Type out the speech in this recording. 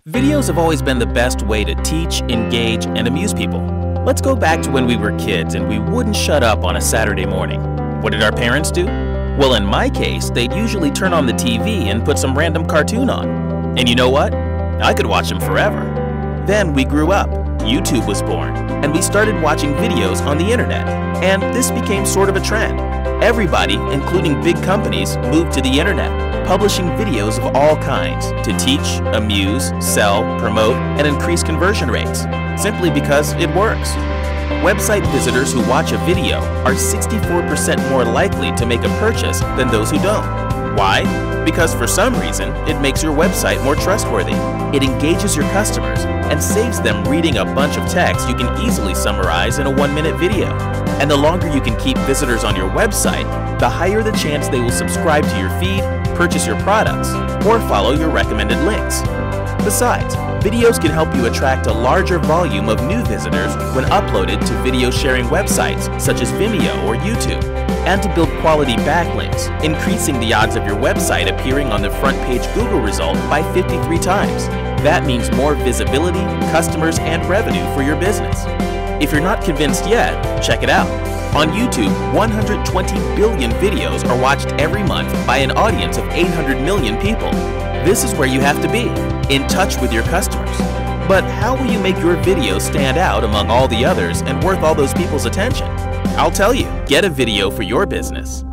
Videos have always been the best way to teach, engage, and amuse people. Let's go back to when we were kids and we wouldn't shut up on a Saturday morning. What did our parents do? Well, in my case, they'd usually turn on the TV and put some random cartoon on. And you know what? I could watch them forever. Then we grew up, YouTube was born, and we started watching videos on the internet. And this became sort of a trend. Everybody, including big companies, moved to the internet, publishing videos of all kinds to teach, amuse, sell, promote, and increase conversion rates, simply because it works. Website visitors who watch a video are 64% more likely to make a purchase than those who don't. Why? Because for some reason, it makes your website more trustworthy. It engages your customers and saves them reading a bunch of text you can easily summarize in a 1-minute video. And the longer you can keep visitors on your website, the higher the chance they will subscribe to your feed, purchase your products, or follow your recommended links. Besides, videos can help you attract a larger volume of new visitors when uploaded to video sharing websites such as Vimeo or YouTube, and to build quality backlinks, increasing the odds of your website appearing on the front page Google result by 53 times. That means more visibility, customers, and revenue for your business. If you're not convinced yet, check it out. On YouTube, 120 billion videos are watched every month by an audience of 800 million people. This is where you have to be, in touch with your customers. But how will you make your video stand out among all the others and worth all those people's attention? I'll tell you, get a video for your business.